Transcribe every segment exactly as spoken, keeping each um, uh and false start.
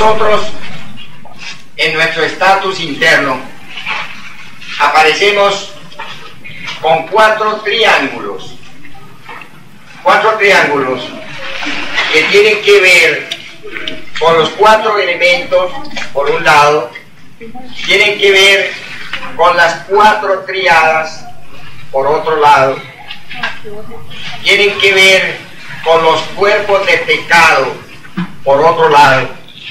nosotros, en nuestro estatus interno, aparecemos con cuatro triángulos, cuatro triángulos que tienen que ver con los cuatro elementos, por un lado, tienen que ver con las cuatro triadas, por otro lado, tienen que ver con los cuerpos de pecado, por otro lado.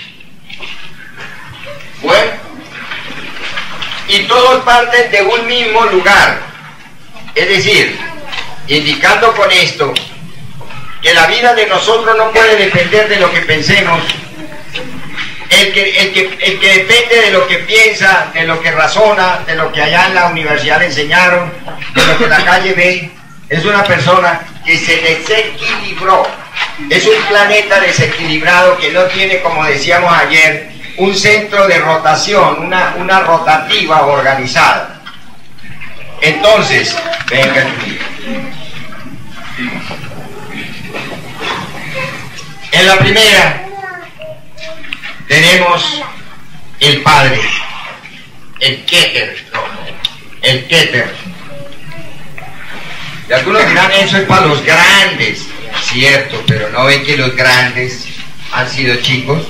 Bueno, y todos parten de un mismo lugar, es decir, indicando con esto que la vida de nosotros no puede depender de lo que pensemos. El que, el, que, el que depende de lo que piensa, de lo que razona, de lo que allá en la universidad le enseñaron, de lo que la calle ve, es una persona que se desequilibró. Es un planeta desequilibrado que no tiene, como decíamos ayer, un centro de rotación, una, una rotativa organizada. Entonces, venga aquí. En la primera tenemos el Padre, el Keter, el Keter. Y algunos dirán, eso es para los grandes, cierto, pero no ven que los grandes han sido chicos.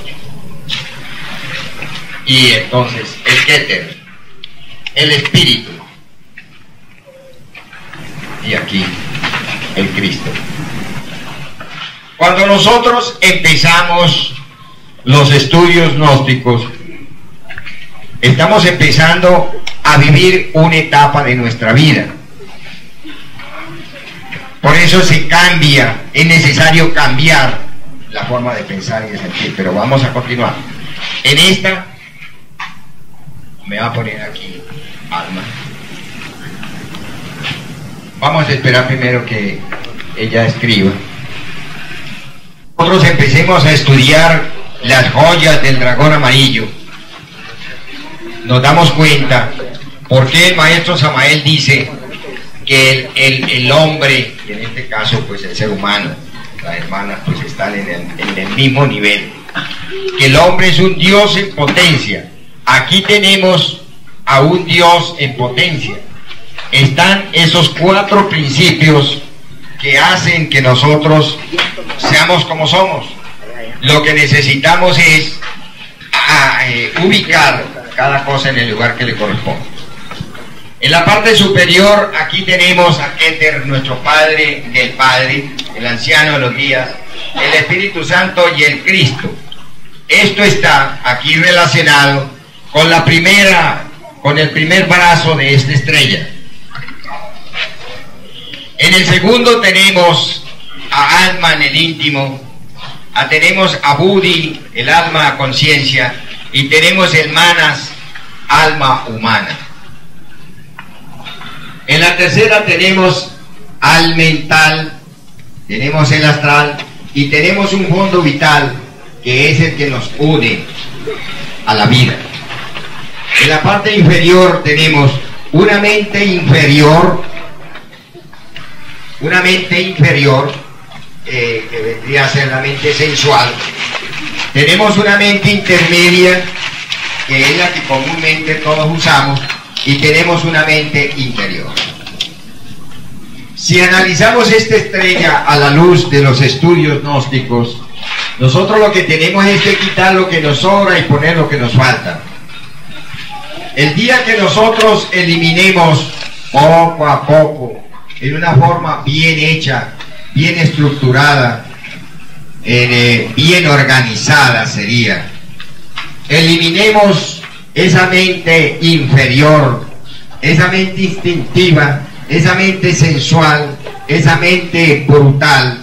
Y entonces, el Keter, el Espíritu, y aquí, el Cristo. Cuando nosotros empezamos los estudios gnósticos, estamos empezando a vivir una etapa de nuestra vida. Por eso se cambia, es necesario cambiar la forma de pensar y de sentir, pero vamos a continuar. En esta, me va a poner aquí, Alma. Vamos a esperar primero que ella escriba. Nosotros empecemos a estudiar las joyas del dragón amarillo. Nos damos cuenta por qué el maestro Samael dice que el, el, el hombre, y en este caso pues el ser humano, las hermanas pues están en el, en el mismo nivel, que el hombre es un Dios en potencia. Aquí tenemos a un Dios en potencia. Están esos cuatro principios que hacen que nosotros seamos como somos. Lo que necesitamos es a, a, eh, ubicar cada cosa en el lugar que le corresponde. En la parte superior, aquí tenemos a Keter, nuestro Padre del Padre, el anciano de los días, el Espíritu Santo y el Cristo. Esto está aquí relacionado con la primera, con el primer brazo de esta estrella. En el segundo tenemos a Alma en el íntimo, a, tenemos a Budi, el alma a conciencia, y tenemos el Manas, alma humana. En la tercera tenemos al mental, tenemos el astral y tenemos un fondo vital que es el que nos une a la vida. En la parte inferior tenemos una mente inferior, una mente inferior eh, que vendría a ser la mente sensual. Tenemos una mente intermedia, que es la que comúnmente todos usamos, y tenemos una mente interior. Si analizamos esta estrella a la luz de los estudios gnósticos, nosotros lo que tenemos es que quitar lo que nos sobra y poner lo que nos falta. El día que nosotros eliminemos poco a poco, en una forma bien hecha, bien estructurada, eh, bien organizada sería, eliminemos esa mente inferior, esa mente instintiva, esa mente sensual, esa mente brutal,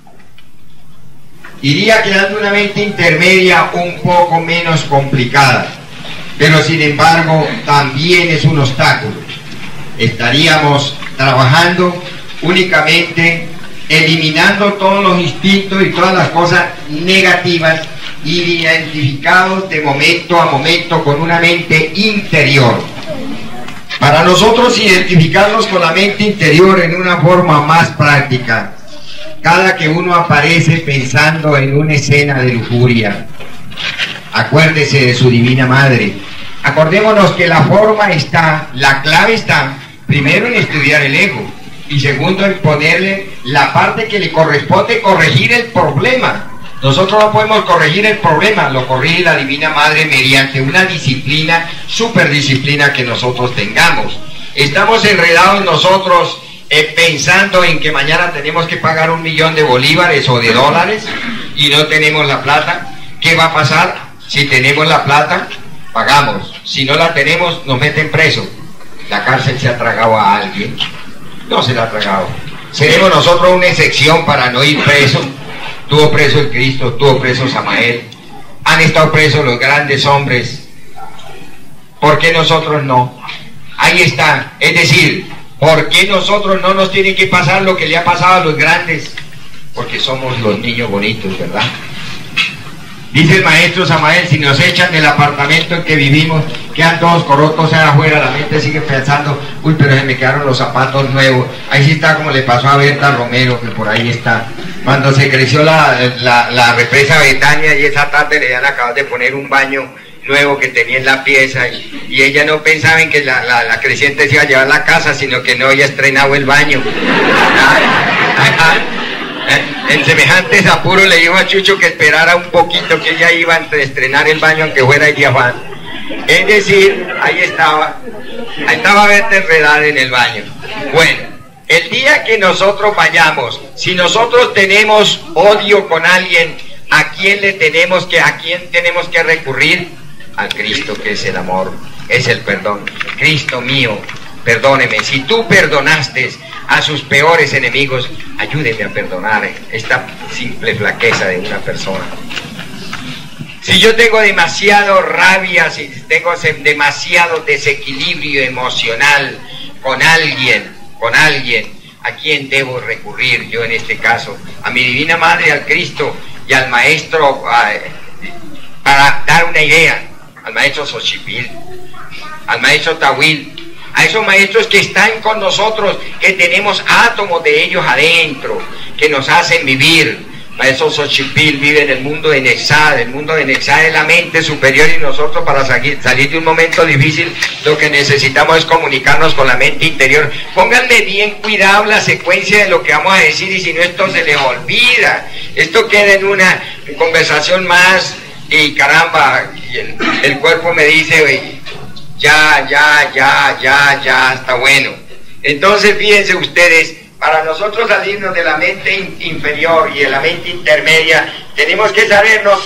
iría quedando una mente intermedia un poco menos complicada, pero sin embargo también es un obstáculo. Estaríamos trabajando únicamente eliminando todos los instintos y todas las cosas negativas, identificados de momento a momento con una mente interior. Para nosotros identificarnos con la mente interior en una forma más práctica, cada que uno aparece pensando en una escena de lujuria, acuérdese de su divina madre. Acordémonos que la forma está, la clave está, primero en estudiar el ego, y segundo en ponerle la parte que le corresponde corregir el problema. Nosotros no podemos corregir el problema, lo corrige la divina madre mediante una disciplina, superdisciplina que nosotros tengamos. Estamos enredados nosotros eh, pensando en que mañana tenemos que pagar un millón de bolívares o de dólares y no tenemos la plata. ¿Qué va a pasar? Si tenemos la plata, pagamos. Si no la tenemos, nos meten preso. La cárcel se ha tragado a alguien. No se la ha tragado. Seremos nosotros una excepción para no ir preso. Tuvo preso el Cristo, tuvo preso Samael. Han estado presos los grandes hombres. ¿Por qué nosotros no? Ahí está. Es decir, ¿por qué nosotros no nos tiene que pasar lo que le ha pasado a los grandes? Porque somos los niños bonitos, ¿verdad? Dice el maestro Samael, si nos echan del apartamento en que vivimos, quedan todos corrotos allá afuera, la mente sigue pensando, uy, pero se me quedaron los zapatos nuevos. Ahí sí está como le pasó a Berta Romero, que por ahí está. Cuando se creció la, la, la represa Betania y esa tarde le habían acabado de poner un baño nuevo que tenía en la pieza y, y ella no pensaba en que la, la, la creciente se iba a llevar a la casa, sino que no había estrenado el baño. En semejantes apuros le dijo a Chucho que esperara un poquito, que ella iba a estrenar el baño aunque fuera el diafán. Es decir, ahí estaba, ahí estaba Berta enredada en el baño. Bueno, el día que nosotros vayamos, si nosotros tenemos odio con alguien, ¿a quién le tenemos que, a quién tenemos que recurrir? Al Cristo, que es el amor, es el perdón. Cristo mío, perdóneme, si tú perdonaste a sus peores enemigos, ayúdeme a perdonar esta simple flaqueza de una persona. Si yo tengo demasiado rabia, si tengo demasiado desequilibrio emocional con alguien, con alguien, ¿a quién debo recurrir? Yo en este caso, a mi divina madre, al Cristo y al maestro, a, para dar una idea, al maestro Xochipil, al maestro Tahuil, a esos maestros que están con nosotros, que tenemos átomos de ellos adentro, que nos hacen vivir. Maestro Xochipil vive en el mundo de Nexá, el mundo de Nexá es la mente superior, y nosotros para salir, salir de un momento difícil lo que necesitamos es comunicarnos con la mente interior. Pónganle bien cuidado la secuencia de lo que vamos a decir, y si no, esto se les olvida, esto queda en una conversación más y caramba, y el, el cuerpo me dice, oye, ya, ya, ya, ya, ya, está bueno. Entonces fíjense ustedes, para nosotros salirnos de la mente in inferior y de la mente intermedia, tenemos que sabernos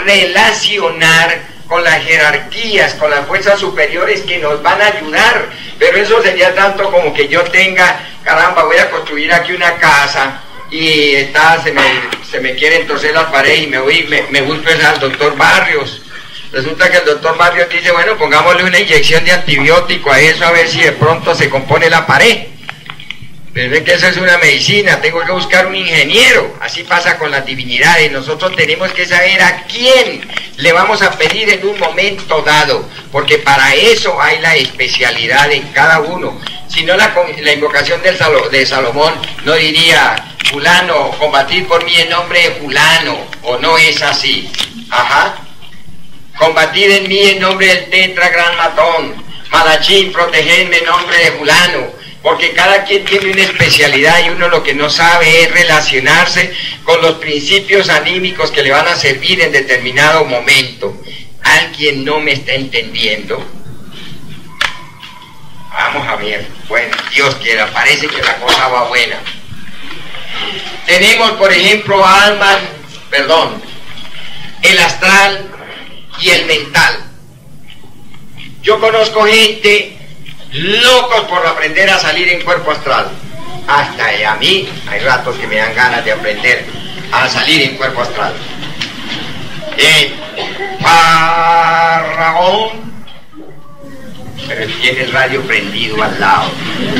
relacionar con las jerarquías, con las fuerzas superiores que nos van a ayudar. Pero eso sería tanto como que yo tenga, caramba, voy a construir aquí una casa y está, se me, se me quieren torcer las paredes y me voy, me, me busco al doctor Barrios. Resulta que el doctor Barrios dice, bueno, pongámosle una inyección de antibiótico a eso a ver si de pronto se compone la pared. Pero es que eso es una medicina, tengo que buscar un ingeniero. Así pasa con las divinidades. Nosotros tenemos que saber a quién le vamos a pedir en un momento dado, porque para eso hay la especialidad en cada uno. Si no, la, la invocación del Salo, de Salomón no diría, fulano, combatir por mí en nombre de fulano, o no es así. Ajá. Combatir en mí en nombre del tetra gran matón, Malachín, protegerme en nombre de fulano, porque cada quien tiene una especialidad y uno lo que no sabe es relacionarse con los principios anímicos que le van a servir en determinado momento. ¿Alguien no me está entendiendo? Vamos a ver, bueno, Dios quiera, parece que la cosa va buena. Tenemos, por ejemplo, almas, perdón, el astral y el mental. Yo conozco gente locos por aprender a salir en cuerpo astral. Hasta a mí hay ratos que me dan ganas de aprender a salir en cuerpo astral. Eh, Faraón, pero él tiene el radio prendido al lado.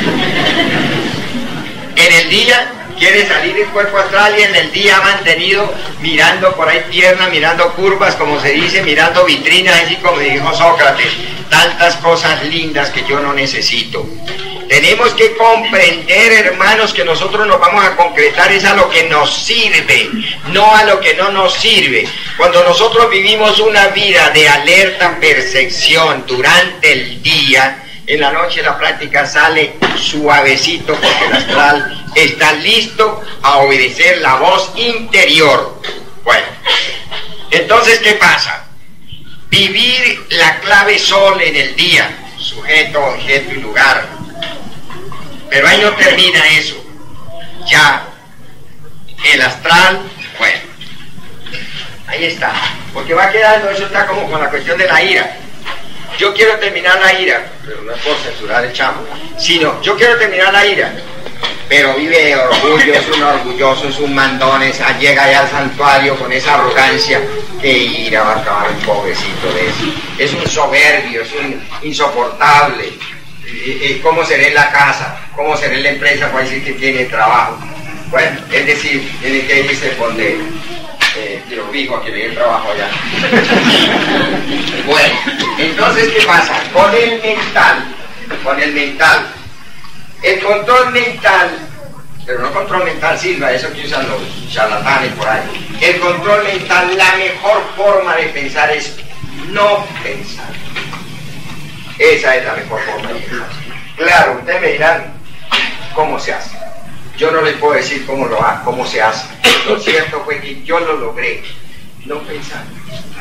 En el día quiere salir en cuerpo astral y en el día ha mantenido mirando por ahí piernas, mirando curvas, como se dice, mirando vitrinas, así como dijo Sócrates, tantas cosas lindas que yo no necesito. Tenemos que comprender, hermanos, que nosotros nos vamos a concretar es a lo que nos sirve, no a lo que no nos sirve. Cuando nosotros vivimos una vida de alerta percepción durante el día, en la noche la práctica sale suavecito porque el astral está listo a obedecer la voz interior. Bueno, entonces, ¿qué pasa? Vivir la clave sol en el día, sujeto, objeto y lugar. Pero ahí no termina eso. Ya el astral, bueno, ahí está. Porque va quedando, eso está como con la cuestión de la ira. Yo quiero terminar la ira, pero no es por censurar el chamo, sino yo quiero terminar la ira, pero vive de orgullo, es un orgulloso, es un mandón, es, llega allá al santuario con esa arrogancia, que ira va a acabar un pobrecito de eso. Es un soberbio, es un insoportable. ¿Cómo será en la casa? ¿Cómo será en la empresa para decir que tiene trabajo? Bueno, es decir, tiene que irse por de eh, lo digo a que le dé el trabajo allá. Bueno, entonces, ¿qué pasa? Con el mental, con el mental, el control mental, pero no control mental Silva, eso que usan los charlatanes por ahí. El control mental, la mejor forma de pensar es no pensar. Esa es la mejor forma de pensar. Claro, ustedes me dirán cómo se hace. Yo no les puedo decir cómo lo hace, cómo se hace. Lo cierto fue que yo lo logré, no pensando.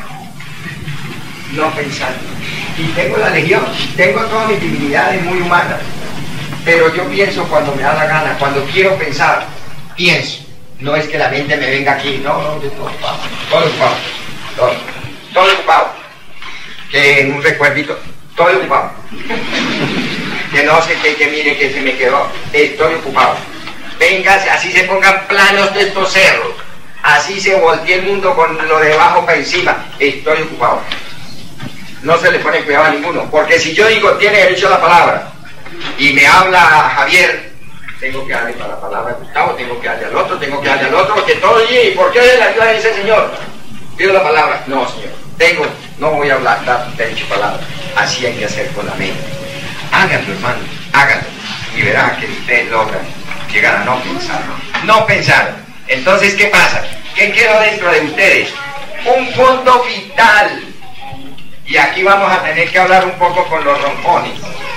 No pensando. Y tengo la legión, tengo todas mis divinidades muy humanas. Pero yo pienso cuando me da la gana, cuando quiero pensar, pienso. No es que la mente me venga aquí, no, no, yo estoy ocupado, todo ocupado, todo, todo ocupado. Que en un recuerdito, estoy ocupado. Que no sé qué, que mire que se me quedó, estoy ocupado. Véngase, así se pongan planos de estos cerros, así se voltee el mundo con lo de abajo para encima, estoy ocupado. No se le pone cuidado a ninguno, porque si yo digo tiene derecho a la palabra y me habla Javier, tengo que darle para la palabra a Gustavo, tengo que darle al otro, tengo que darle al otro, porque todo y ¿por qué le ayuda a ese señor? Pido la palabra, no señor, tengo, no voy a hablar, dar derecho a palabra, así hay que hacer con la mente. Háganlo, hermano, háganlo, y verán que ustedes logran llegar a no pensar, no pensar. Entonces, ¿qué pasa? ¿Qué quedó dentro de ustedes? Un punto vital. Y aquí vamos a tener que hablar un poco con los roncones.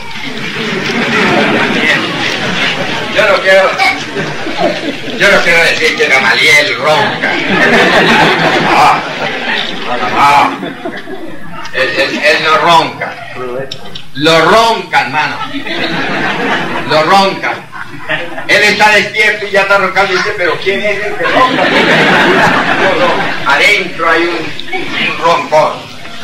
Yo no quiero, yo no quiero decir que Gamaliel ronca. No, no, él, él, él no ronca. Lo ronca, hermano. Lo ronca. Él está despierto y ya está roncando y dice, pero ¿quién es el que ronca? No, no. Adentro hay un, un roncón.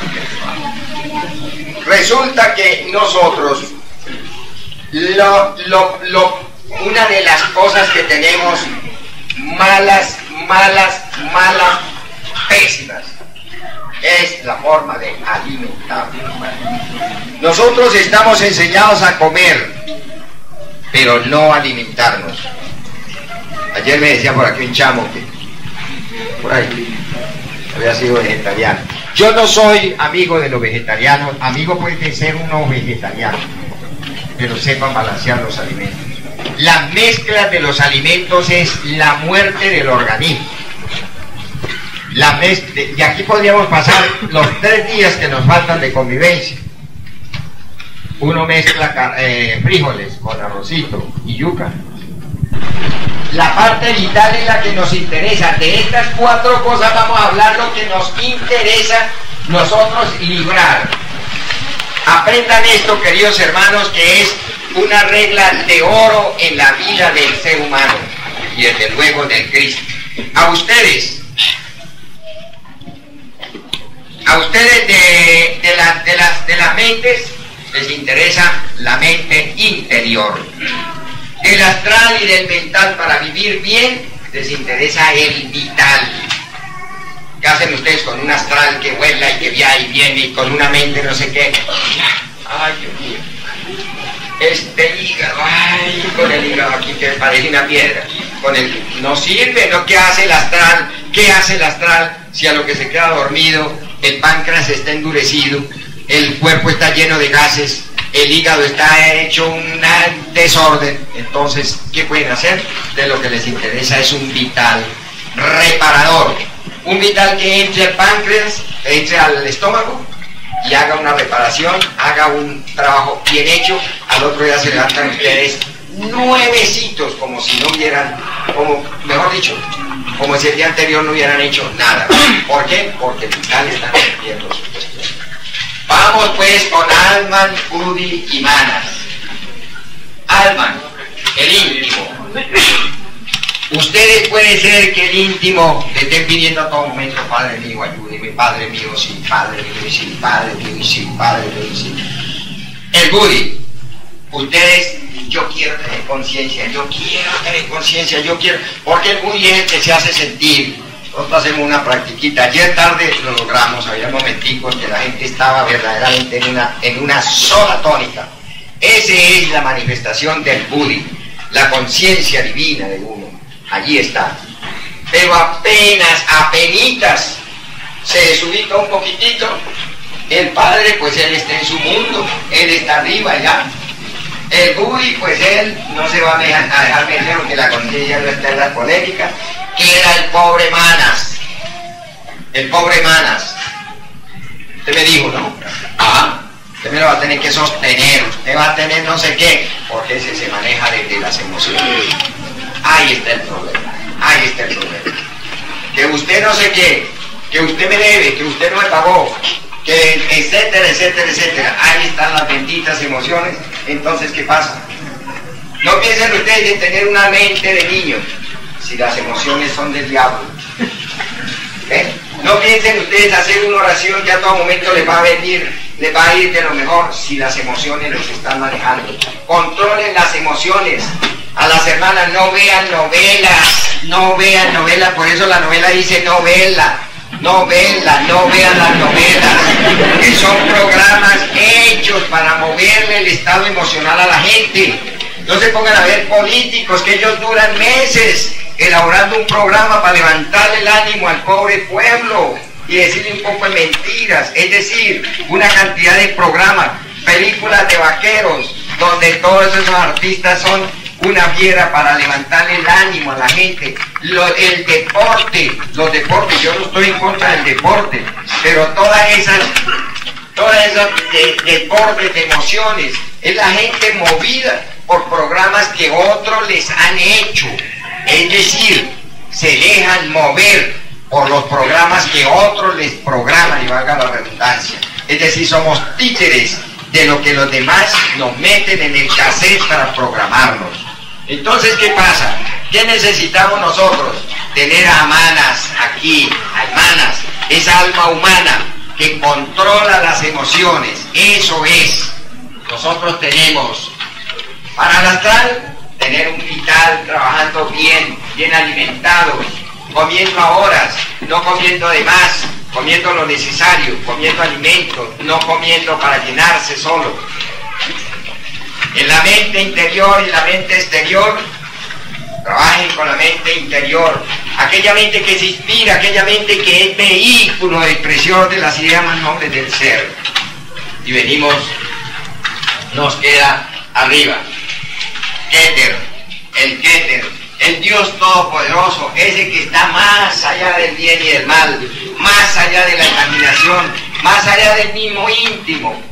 Resulta que nosotros, lo, lo, lo, una de las cosas que tenemos malas, malas, malas, pésimas, es la forma de alimentarnos. Nosotros estamos enseñados a comer, pero no alimentarnos. Ayer me decía por aquí un chamo que por ahí había sido vegetariano. Yo no soy amigo de los vegetarianos. Amigo puede ser uno vegetariano, pero sepan balancear los alimentos. La mezcla de los alimentos es la muerte del organismo. La mezcla, y aquí podríamos pasar los tres días que nos faltan de convivencia. Uno mezcla eh, frijoles con arrocito y yuca. La parte vital es la que nos interesa. De estas cuatro cosas vamos a hablar lo que nos interesa nosotros librar. Aprendan esto, queridos hermanos, que es una regla de oro en la vida del ser humano y desde luego del Cristo. A ustedes, a ustedes de, de, la, de, las, de las mentes les interesa la mente interior. Del astral y del mental para vivir bien les interesa el vital. ¿Qué hacen ustedes con un astral que vuela y que viaja y viene y con una mente no sé qué? Ay, Dios mío. Este hígado, ay, con el hígado aquí que parece una piedra. Con el, no sirve, ¿no? ¿Qué hace el astral? ¿Qué hace el astral si a lo que se queda dormido el páncreas está endurecido, el cuerpo está lleno de gases, el hígado está hecho un desorden. Entonces, ¿qué pueden hacer? De lo que les interesa es un vital reparador, un vital que entre al páncreas, entre al estómago y haga una reparación, haga un trabajo bien hecho. Al otro día se levantan ustedes nuevecitos, como si no hubieran, como mejor dicho, como si el día anterior no hubieran hecho nada. ¿Por qué? Porque el vital está cumpliendo su cuestión. Vamos pues con Alman, Udi y Manas. Alman, el íntimo. Ustedes puede ser que el íntimo le estén pidiendo a todo momento: Padre mío, ayúdeme, Padre mío, sí, Padre mío, y sí, Padre mío, y sí, Padre mío, y sí. El Budi, ustedes, yo quiero tener conciencia, yo quiero tener conciencia, yo quiero, porque el Budi es el que se hace sentir. Nosotros hacemos una practiquita. Ayer tarde lo logramos, había momenticos que la gente estaba verdaderamente en una, en una sola tónica. Esa es la manifestación del Budi, la conciencia divina de uno. Allí está. Pero apenas, apenitas se desubica un poquitito, el Padre, pues él está en su mundo, él está arriba ya. El Budi, pues él no se va a dejar, a dejar meter porque la conciencia no está en la polémica. Queda el pobre Manas. El pobre Manas. Usted me dijo, ¿no? Ajá. Usted me lo va a tener que sostener, usted va a tener no sé qué, porque ese se maneja desde las emociones. Ahí está el problema, ahí está el problema. Que usted no sé qué, que usted me debe, que usted no me pagó, que etcétera, etcétera, etcétera. Ahí están las benditas emociones. Entonces, ¿qué pasa? No piensen ustedes en tener una mente de niño, si las emociones son del diablo. ¿Eh? No piensen ustedes hacer una oración que a todo momento les va a venir, les va a ir de lo mejor, si las emociones los están manejando. Controlen las emociones. A las hermanas, no vean novelas, no vean novelas, por eso la novela dice novela, novela, no vean las novelas, que son programas hechos para moverle el estado emocional a la gente. No se pongan a ver políticos, que ellos duran meses elaborando un programa para levantarle el ánimo al pobre pueblo y decirle un poco de mentiras, es decir, una cantidad de programas, películas de vaqueros, donde todos esos artistas son una fiera para levantarle el ánimo a la gente. Lo, el deporte, los deportes, yo no estoy en contra del deporte, pero todas esas, todas esas de, deportes de emociones, es la gente movida por programas que otros les han hecho, es decir, se dejan mover por los programas que otros les programan, y valga la redundancia, es decir, somos títeres de lo que los demás nos meten en el cassette para programarnos. Entonces, ¿qué pasa? ¿Qué necesitamos nosotros? Tener a Manas aquí, a Manas, esa alma humana que controla las emociones. Eso es. Nosotros tenemos, para el astral, tener un vital trabajando bien, bien alimentados, comiendo a horas, no comiendo de más, comiendo lo necesario, comiendo alimentos, no comiendo para llenarse solo. En la mente interior y la mente exterior, trabajen con la mente interior, aquella mente que se inspira, aquella mente que es vehículo de expresión de las ideas más nobles del ser. Y venimos, nos queda arriba, Keter, el Keter, el Dios Todopoderoso, ese que está más allá del bien y del mal, más allá de la imaginación, más allá del mismo íntimo.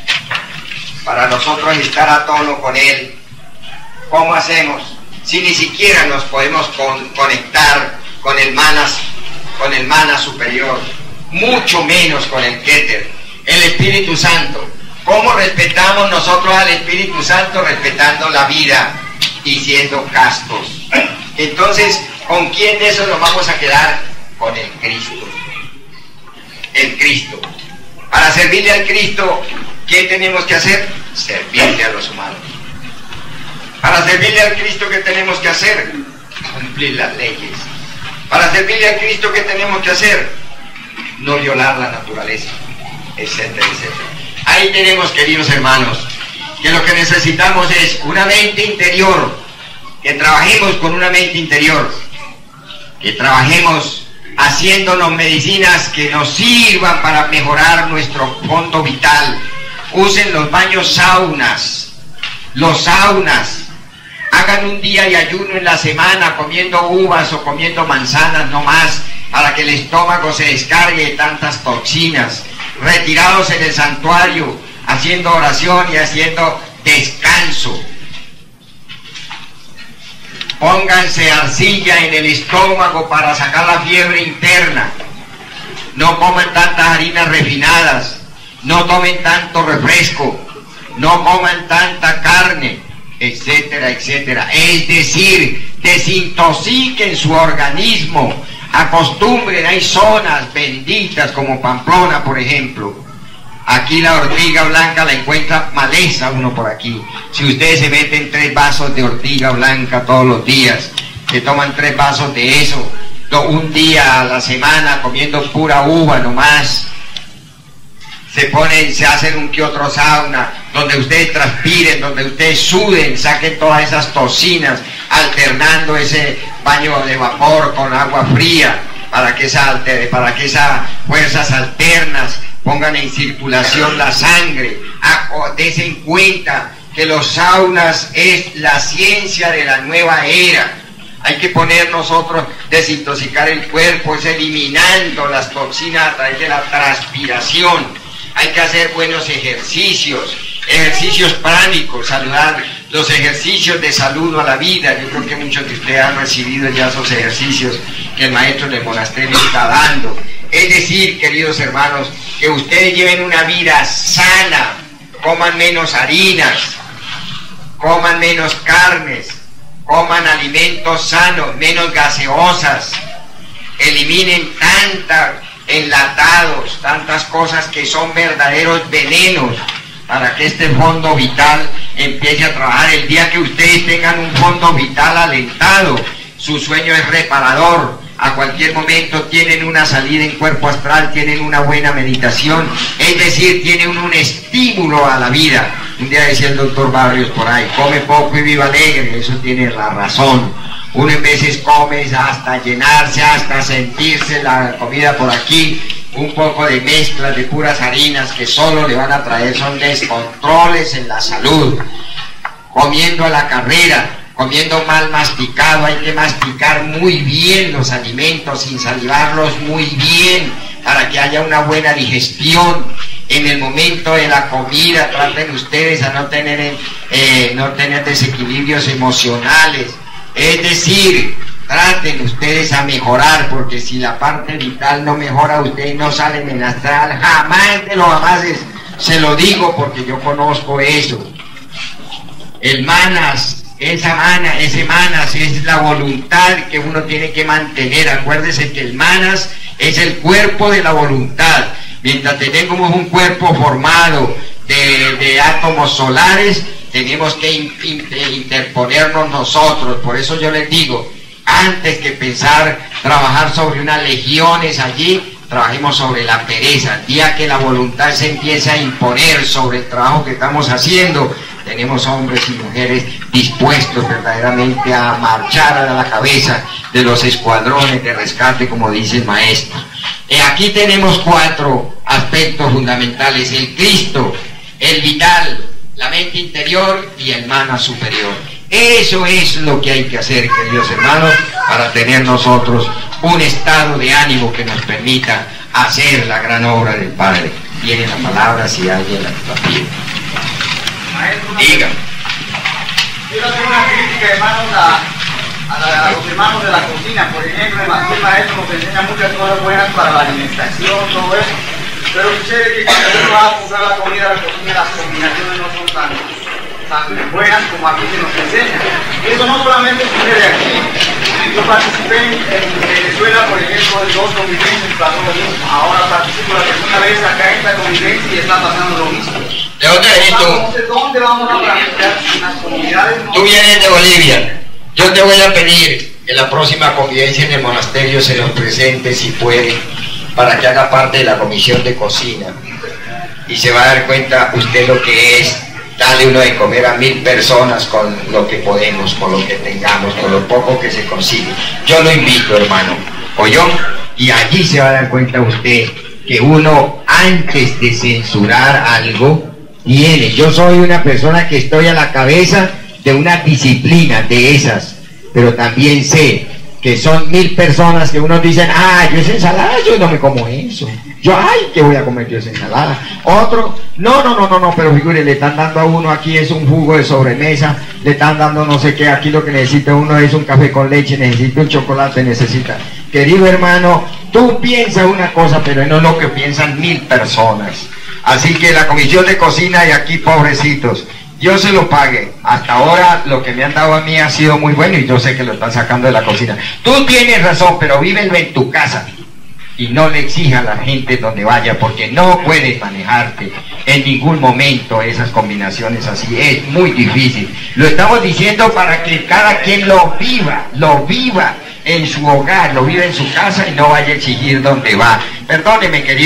Para nosotros estar a tono con Él, ¿cómo hacemos? Si ni siquiera nos podemos con, conectar con el Manas, con el Manas superior, mucho menos con el Keter, el Espíritu Santo. ¿Cómo respetamos nosotros al Espíritu Santo? Respetando la vida y siendo castos. Entonces, ¿con quién de esos nos vamos a quedar? Con el Cristo. El Cristo. Para servirle al Cristo, ¿qué tenemos que hacer? Servirle a los humanos. Para servirle al Cristo, ¿qué tenemos que hacer? Cumplir las leyes. Para servirle al Cristo, ¿qué tenemos que hacer? No violar la naturaleza, etcétera, etcétera. Ahí tenemos, queridos hermanos, que lo que necesitamos es una mente interior, que trabajemos con una mente interior, que trabajemos haciéndonos medicinas que nos sirvan para mejorar nuestro fondo vital, Usen los baños saunas, los saunas. Hagan un día de ayuno en la semana comiendo uvas o comiendo manzanas no más, para que el estómago se descargue de tantas toxinas. Retirados en el santuario, haciendo oración y haciendo descanso. Pónganse arcilla en el estómago para sacar la fiebre interna. No coman tantas harinas refinadas, no tomen tanto refresco, no coman tanta carne, etcétera, etcétera. Es decir, desintoxiquen su organismo, acostumbren. Hay zonas benditas como Pamplona, por ejemplo. Aquí la ortiga blanca la encuentra maleza uno por aquí. Si ustedes se meten tres vasos de ortiga blanca todos los días, se toman tres vasos de eso, un día a la semana comiendo pura uva nomás, se ponen, se hacen un que otro sauna, donde ustedes transpiren, donde ustedes suden, saquen todas esas toxinas, alternando ese baño de vapor con agua fría, para que, esa, para que esas fuerzas alternas pongan en circulación la sangre. Desen cuenta que los saunas es la ciencia de la nueva era. Hay que poner nosotros, desintoxicar el cuerpo, es eliminando las toxinas a través de la transpiración. Hay que hacer buenos ejercicios, ejercicios pránicos, saludar, los ejercicios de saludo a la vida. Yo creo que muchos de ustedes han recibido ya esos ejercicios que el maestro del monasterio está dando. Es decir, queridos hermanos, que ustedes lleven una vida sana, coman menos harinas, coman menos carnes, coman alimentos sanos, menos gaseosas, eliminen tantas enlatados, tantas cosas que son verdaderos venenos, para que este fondo vital empiece a trabajar. El día que ustedes tengan un fondo vital alentado, su sueño es reparador. A cualquier momento tienen una salida en cuerpo astral, tienen una buena meditación, es decir, tienen un, un estímulo a la vida. Un día decía el doctor Barrios por ahí, come poco y viva alegre. Eso tiene la razón. Uno en veces come hasta llenarse, hasta sentirse la comida por aquí, un poco de mezclas de puras harinas que solo le van a traer son descontroles en la salud. Comiendo a la carrera, comiendo mal masticado, hay que masticar muy bien los alimentos, sin salivarlos muy bien, para que haya una buena digestión. En el momento de la comida traten ustedes a no tener, eh, no tener desequilibrios emocionales. Es decir, traten ustedes a mejorar, porque si la parte vital no mejora, ustedes no salen en astral, jamás de los jamases. Se lo digo porque yo conozco eso. El manas, esa mana, ese manas es la voluntad que uno tiene que mantener. Acuérdese que el manas es el cuerpo de la voluntad. Mientras tenemos un cuerpo formado de, de átomos solares, tenemos que in, in, interponernos nosotros. Por eso yo les digo, antes que pensar trabajar sobre unas legiones allí, trabajemos sobre la pereza. El día que la voluntad se empieza a imponer sobre el trabajo que estamos haciendo, tenemos hombres y mujeres dispuestos verdaderamente a marchar a la cabeza de los escuadrones de rescate, como dice el maestro. Eh, aquí tenemos cuatro aspectos fundamentales: el Cristo, el vital, la mente interior y el mana superior. Eso es lo que hay que hacer, queridos hermanos, para tener nosotros un estado de ánimo que nos permita hacer la gran obra del Padre. Tiene la palabra si alguien la pide. Diga. Quiero hacer una crítica, hermanos, a, a, la, a los hermanos de la cocina. Por ejemplo, el maestro nos enseña muchas cosas buenas para la alimentación, todo eso. Pero sucede que cuando uno va a comprar la comida a la cocina, las combinaciones no son tan, tan buenas como aquí se nos enseña. Y eso no solamente sucede aquí. Yo participé en, en Venezuela, por ejemplo, en dos convivencias y pasó lo mismo. Ahora participo la segunda vez acá en esta convivencia y está pasando lo mismo. ¿De dónde eres tú? ¿De dónde vamos a practicar en las comunidades? Tú vienes de Bolivia. Yo te voy a pedir que la próxima convivencia en el monasterio se nos presente, si puede, para que haga parte de la comisión de cocina. Y se va a dar cuenta usted lo que es darle uno de comer a mil personas con lo que podemos, con lo que tengamos, con lo poco que se consigue. Yo lo invito, hermano, ¿oyó? Y allí se va a dar cuenta usted que uno, antes de censurar algo, tiene. Yo soy una persona que estoy a la cabeza de una disciplina de esas, pero también sé que son mil personas que unos dicen, ah, yo esa ensalada, yo no me como eso. Yo, ay, ¿qué voy a comer yo esa ensalada? Otro, no, no, no, no, no, pero figure, le están dando a uno aquí es un jugo de sobremesa, le están dando no sé qué, aquí lo que necesita uno es un café con leche, necesita un chocolate, necesita. Querido hermano, tú piensas una cosa, pero no lo que piensan mil personas. Así que la comisión de cocina y aquí, pobrecitos, yo se lo pague. Hasta ahora lo que me han dado a mí ha sido muy bueno y yo sé que lo están sacando de la cocina. Tú tienes razón, pero vívelo en tu casa y no le exijas a la gente donde vaya, porque no puedes manejarte en ningún momento esas combinaciones así. Es muy difícil. Lo estamos diciendo para que cada quien lo viva, lo viva en su hogar, lo viva en su casa y no vaya a exigir donde va. Perdóneme, querido.